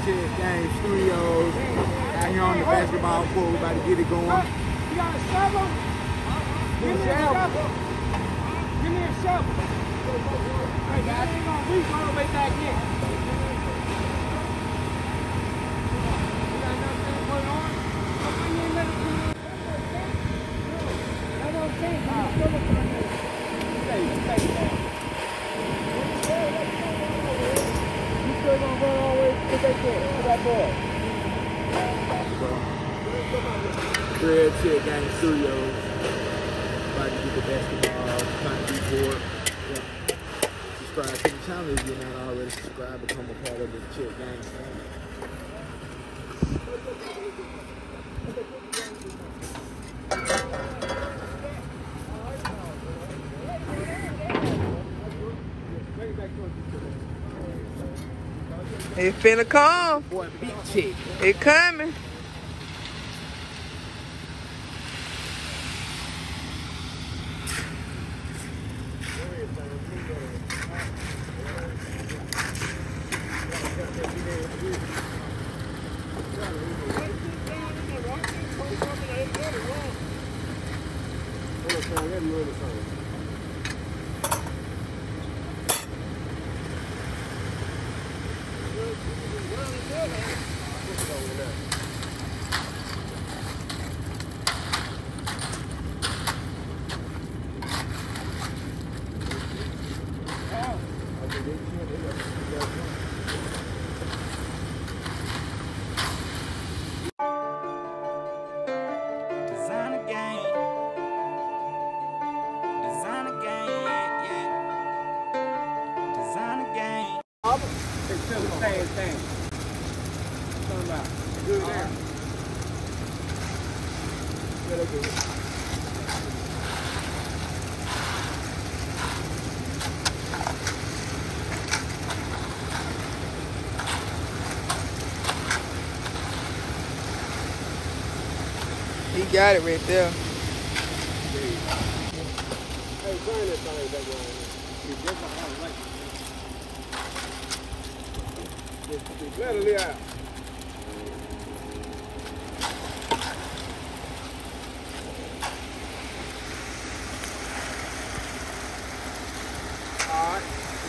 Check Gang Studios. Out here on the basketball court, we about to get it going. You got a shovel? Give me a shovel. Give me a shovel. Hey guys, ain't gonna reach all the way back in. You got nothing to put on? How come you ain't let it do it? That's what I'm saying. You still gonna run all the way to that door? To that ball? Red Check Gang Studios. About to get the basketball concrete board. Yeah. Subscribe to the channel if you're not already subscribed. Become a part of the Check Gang family. It finna come. Boy, big check. It coming. Same thing. Good there. He got it right there. Hey, turn that thing back on. Let it out. Alright.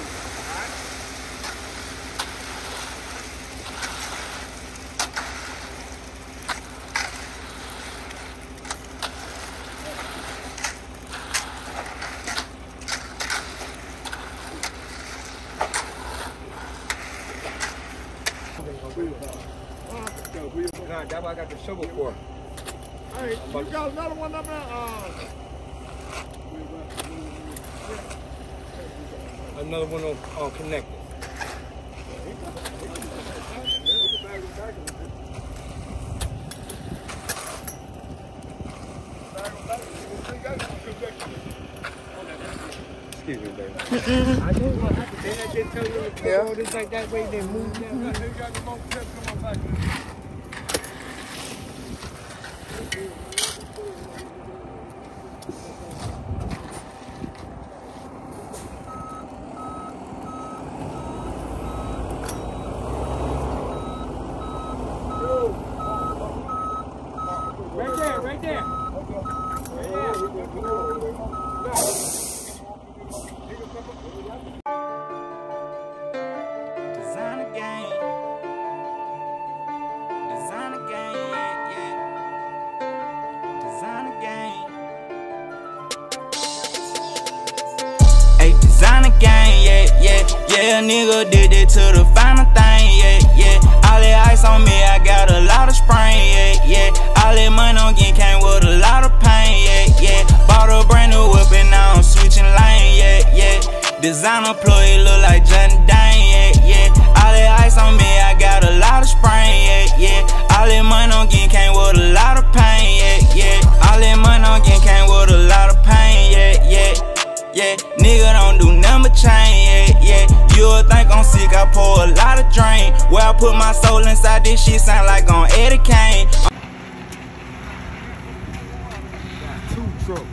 That's what I got the shovel for. Hey, you got another one up there? Another one on connected. Excuse me, baby. I know what happened. Then I just tell you to go this like that way, then move down. You got the most steps, come on back. Right there. Designer gang, yeah. Designer gang. Hey, designer gang, yeah. Nigga did it to the final thing, yeah. All that ice on me, I got a lot of sprain, yeah. All that money on getting came with a lot of pain, yeah. Bought a brand new whip and now I'm switching lane, yeah. Designer plug, look like Johnny Dane, yeah. All that ice on me, I got a lot of sprain, yeah. All that money on getting came with a lot of pain, yeah. All that money on getting came with a lot of pain, yeah. Nigga don't do number chain, yeah. You'll think I'm sick, I pour a lot of drain. Where I put my soul inside this shit sound like on Eddie Kane. Got 2 trucks.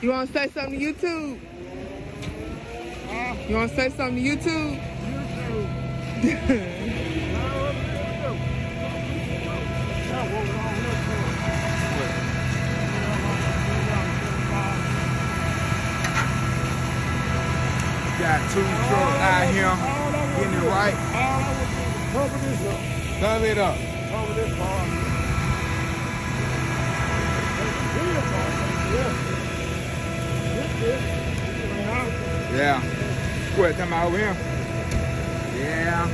You want to say something to YouTube? You want to say something to YouTube? Got 2 trucks out here getting it right. Cover this up. Cover it up. Cover this part. Yeah. What, come out over here? Yeah.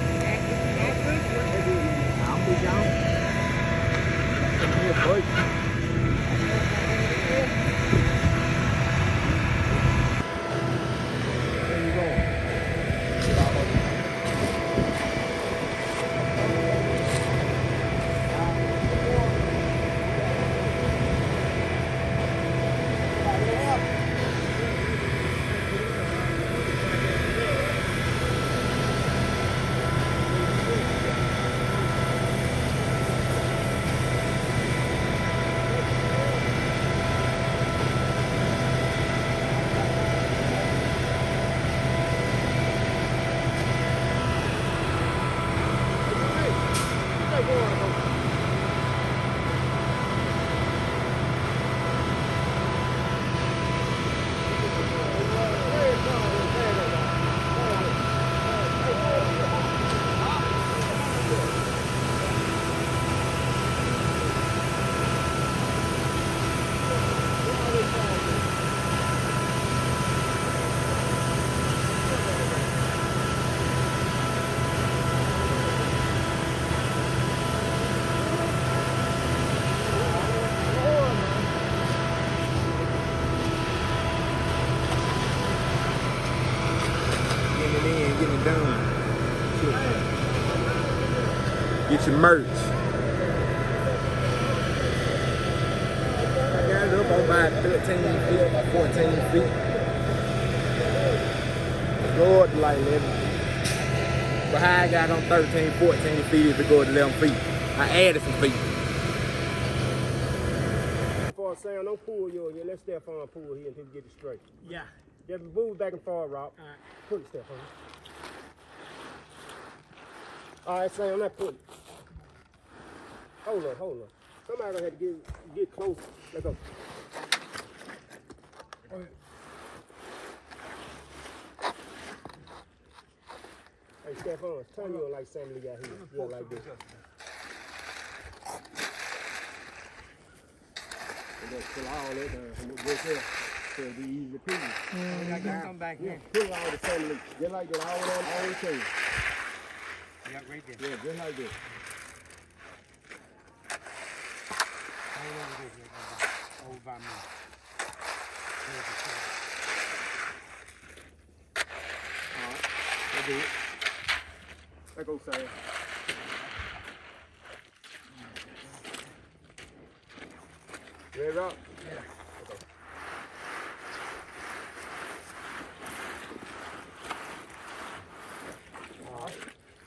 I'm be gone. Give me a break. There you go. Getting it done. Get your merch. I got it up on about 13 feet, about 14 feet. Lord, like 11. But how I got on 13, 14 feet is to go to 11 feet. I added some feet. For Sam, don't pull yours. Yeah, let's step on pull here until we get it straight. Yeah. Just move back and forward, Rob. All right. Pull it, Steph. All right, Sam, not pull it. Hold on. Somebody gonna have to get close. Let's go. Hey, Stefan, turn you on like Sam Lee got here. Yeah, like this. And just pull all that down. And go there. So it'll be easy to pull. Come back here. Pull all the Sam Lee. Just like that, all on the chain. Yeah, right there. Yeah, just like this. Over by me. Alright, let's do it. Let's go, Sam. Ready, Rob? Yeah. Okay. Alright.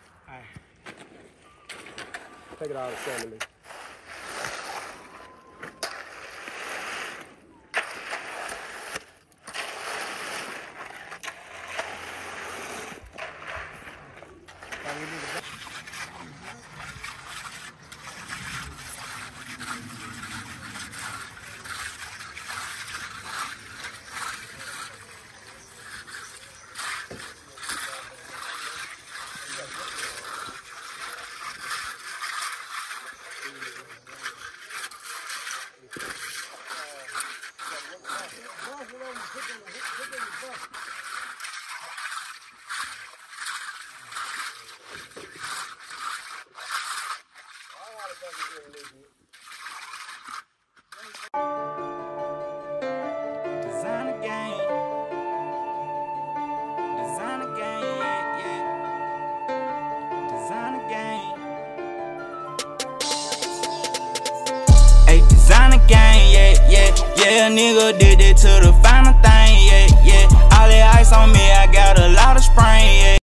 Take it out of the family. Designer gang. Designer gang, yeah, yeah. Designer gang. Hey, designer gang, yeah, yeah. Yeah, nigga did it to the final thing, yeah, yeah. All that ice on me, I got a lot of spring, yeah.